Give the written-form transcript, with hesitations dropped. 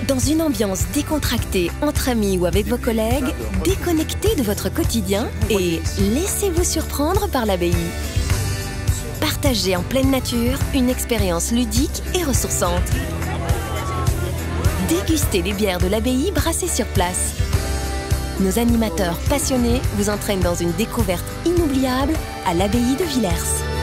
Dans une ambiance décontractée entre amis ou avec vos collègues, déconnectez de votre quotidien et laissez-vous surprendre par l'abbaye. Partagez en pleine nature une expérience ludique et ressourçante. Dégustez les bières de l'abbaye brassées sur place. Nos animateurs passionnés vous entraînent dans une découverte inoubliable à l'abbaye de Villers.